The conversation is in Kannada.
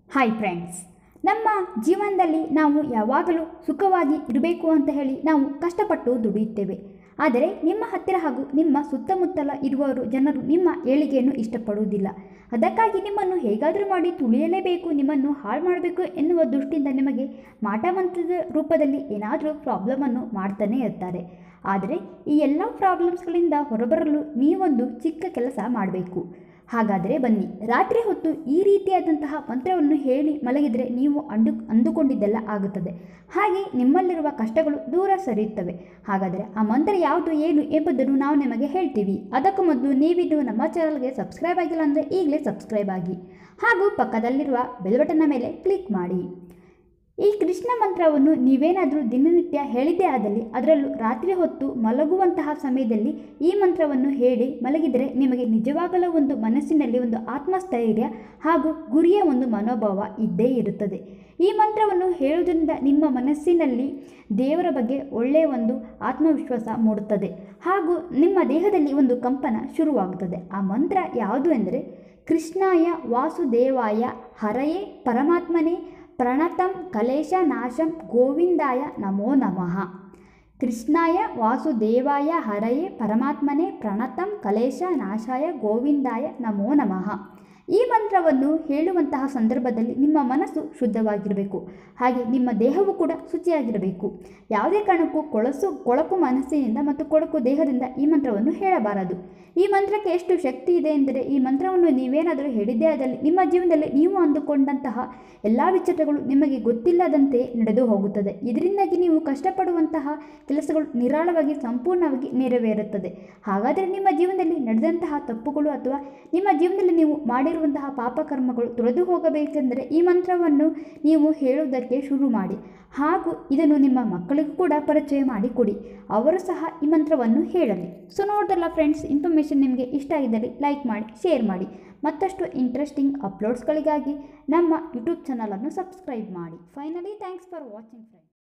ಹಾಯ್ ಫ್ರೆಂಡ್ಸ್, ನಮ್ಮ ಜೀವನದಲ್ಲಿ ನಾವು ಯಾವಾಗಲೂ ಸುಖವಾಗಿ ಇರಬೇಕು ಅಂತ ಹೇಳಿ ನಾವು ಕಷ್ಟಪಟ್ಟು ದುಡಿಯುತ್ತೇವೆ. ಆದರೆ ನಿಮ್ಮ ಹತ್ತಿರ ಹಾಗೂ ನಿಮ್ಮ ಸುತ್ತಮುತ್ತಲ ಇರುವವರು ಜನರು ನಿಮ್ಮ ಏಳಿಗೆಯನ್ನು ಇಷ್ಟಪಡುವುದಿಲ್ಲ. ಅದಕ್ಕಾಗಿ ನಿಮ್ಮನ್ನು ಹೇಗಾದರೂ ಮಾಡಿ ತುಳಿಯಲೇಬೇಕು, ನಿಮ್ಮನ್ನು ಹಾಳು ಮಾಡಬೇಕು ಎನ್ನುವ ದೃಷ್ಟಿಯಿಂದ ನಿಮಗೆ ಮಾಟಮಂತ್ರದ ರೂಪದಲ್ಲಿ ಏನಾದರೂ ಪ್ರಾಬ್ಲಮನ್ನು ಮಾಡ್ತಾನೆ ಇರ್ತಾರೆ. ಆದರೆ ಈ ಎಲ್ಲ ಪ್ರಾಬ್ಲಮ್ಸ್ಗಳಿಂದ ಹೊರಬರಲು ನೀವೊಂದು ಚಿಕ್ಕ ಕೆಲಸ ಮಾಡಬೇಕು. ಹಾಗಾದರೆ ಬನ್ನಿ, ರಾತ್ರಿ ಹೊತ್ತು ಈ ರೀತಿಯಾದಂತಹ ಮಂತ್ರವನ್ನು ಹೇಳಿ ಮಲಗಿದರೆ ನೀವು ಅಂದುಕೊಂಡಿದ್ದೆಲ್ಲ ಆಗುತ್ತದೆ. ಹಾಗೆ ನಿಮ್ಮಲ್ಲಿರುವ ಕಷ್ಟಗಳು ದೂರ ಸರಿಯುತ್ತವೆ. ಹಾಗಾದರೆ ಆ ಮಂತ್ರ ಯಾವುದು, ಏನು ಎಂಬುದನ್ನು ನಾವು ನಿಮಗೆ ಹೇಳ್ತೀವಿ. ಅದಕ್ಕೂ ಮೊದಲು ನೀವಿನ್ನು ನಮ್ಮ ಚಾನಲ್ಗೆ ಸಬ್ಸ್ಕ್ರೈಬ್ ಆಗಿಲ್ಲ ಅಂದರೆ ಈಗಲೇ ಸಬ್ಸ್ಕ್ರೈಬ್ ಆಗಿ ಹಾಗೂ ಪಕ್ಕದಲ್ಲಿರುವ ಬೆಲ್ ಬಟನ್ನ ಮೇಲೆ ಕ್ಲಿಕ್ ಮಾಡಿ. ಈ ಕೃಷ್ಣ ಮಂತ್ರವನ್ನು ನೀವೇನಾದರೂ ದಿನನಿತ್ಯ ಹೇಳಿದ್ದೇ ಆದಲ್ಲಿ, ಅದರಲ್ಲೂ ರಾತ್ರಿ ಹೊತ್ತು ಮಲಗುವಂತಹ ಸಮಯದಲ್ಲಿ ಈ ಮಂತ್ರವನ್ನು ಹೇಳಿ ಮಲಗಿದರೆ ನಿಮಗೆ ನಿಜವಾಗಲೂ ಒಂದು ಮನಸ್ಸಿನಲ್ಲಿ ಒಂದು ಆತ್ಮಸ್ಥೈರ್ಯ ಹಾಗೂ ಗುರಿಯ ಒಂದು ಮನೋಭಾವ ಇದ್ದೇ ಇರುತ್ತದೆ. ಈ ಮಂತ್ರವನ್ನು ಹೇಳುವುದರಿಂದ ನಿಮ್ಮ ಮನಸ್ಸಿನಲ್ಲಿ ದೇವರ ಬಗ್ಗೆ ಒಳ್ಳೆಯ ಒಂದು ಆತ್ಮವಿಶ್ವಾಸ ಮೂಡುತ್ತದೆ ಹಾಗೂ ನಿಮ್ಮ ದೇಹದಲ್ಲಿ ಒಂದು ಕಂಪನ ಶುರುವಾಗುತ್ತದೆ. ಆ ಮಂತ್ರ ಯಾವುದು ಎಂದರೆ, ಕೃಷ್ಣಾಯ ವಾಸುದೇವಾಯ ಹರಯೇ ಪರಮಾತ್ಮನೇ ಪ್ರಣತಂ ಕಲೇಶ ನಾಶಂ ಗೋವಿಂದಾಯ ನಮೋ ನಮಃ. ಕೃಷ್ಣಾಯ ವಾಸುದೇವಾಯ ಹರಯೇ ಪರಮಾತ್ಮನೇ ಪ್ರಣತಂ ಕಲೇಶ ನಾಶಾಯ ಗೋವಿಂದಾಯ ನಮೋ ನಮಃ. ಈ ಮಂತ್ರವನ್ನು ಹೇಳುವಂತಹ ಸಂದರ್ಭದಲ್ಲಿ ನಿಮ್ಮ ಮನಸ್ಸು ಶುದ್ಧವಾಗಿರಬೇಕು, ಹಾಗೆ ನಿಮ್ಮ ದೇಹವು ಕೂಡ ಶುಚಿಯಾಗಿರಬೇಕು. ಯಾವುದೇ ಕಾರಣಕ್ಕೂ ಕೊಳಕು ಮನಸ್ಸಿನಿಂದ ಮತ್ತು ಕೊಳಕು ದೇಹದಿಂದ ಈ ಮಂತ್ರವನ್ನು ಹೇಳಬಾರದು. ಈ ಮಂತ್ರಕ್ಕೆ ಎಷ್ಟು ಶಕ್ತಿ ಇದೆ ಎಂದರೆ, ಈ ಮಂತ್ರವನ್ನು ನೀವೇನಾದರೂ ಹೇಳಿದ್ದೇ ಆದಲ್ಲಿ ನಿಮ್ಮ ಜೀವನದಲ್ಲಿ ನೀವು ಅಂದುಕೊಂಡಂತಹ ಎಲ್ಲ ವಿಚಾರಗಳು ನಿಮಗೆ ಗೊತ್ತಿಲ್ಲದಂತೆ ನಡೆದು ಹೋಗುತ್ತದೆ. ಇದರಿಂದಾಗಿ ನೀವು ಕಷ್ಟಪಡುವಂತಹ ಕೆಲಸಗಳು ನಿರಾಳವಾಗಿ ಸಂಪೂರ್ಣವಾಗಿ ನೆರವೇರುತ್ತದೆ. ಹಾಗಾದರೆ ನಿಮ್ಮ ಜೀವನದಲ್ಲಿ ನಡೆದಂತಹ ತಪ್ಪುಗಳು ಅಥವಾ ನಿಮ್ಮ ಜೀವನದಲ್ಲಿ ನೀವು ಮಾಡಿರುವಂತಹ ಪಾಪಕರ್ಮಗಳು ತೊಳೆದು ಹೋಗಬೇಕೆಂದರೆ ಈ ಮಂತ್ರವನ್ನು ನೀವು ಹೇಳುವುದಕ್ಕೆ ಶುರು ಮಾಡಿ. ಹಾಗೂ ಇದನ್ನು ನಿಮ್ಮ ಮಕ್ಕಳಿಗೂ ಕೂಡ ಪರಿಚಯ ಮಾಡಿಕೊಡಿ, ಅವರು ಸಹ ಈ ಮಂತ್ರವನ್ನು ಹೇಳಲಿ. ಸೊ ನೋಡಿದ್ರಲ್ಲ ಫ್ರೆಂಡ್ಸ್, ಇನ್ಫಾರ್ಮೇಷನ್ ನಿಮಗೆ ಇಷ್ಟ ಆಗಿದ್ದಲ್ಲಿ ಲೈಕ್ ಮಾಡಿ, ಶೇರ್ ಮಾಡಿ. ಮತ್ತಷ್ಟು ಇಂಟ್ರೆಸ್ಟಿಂಗ್ ಅಪ್ಲೋಡ್ಸ್ಗಳಿಗಾಗಿ ನಮ್ಮ ಯೂಟ್ಯೂಬ್ ಚಾನಲನ್ನು ಸಬ್ಸ್ಕ್ರೈಬ್ ಮಾಡಿ. Finally thanks for watching friends.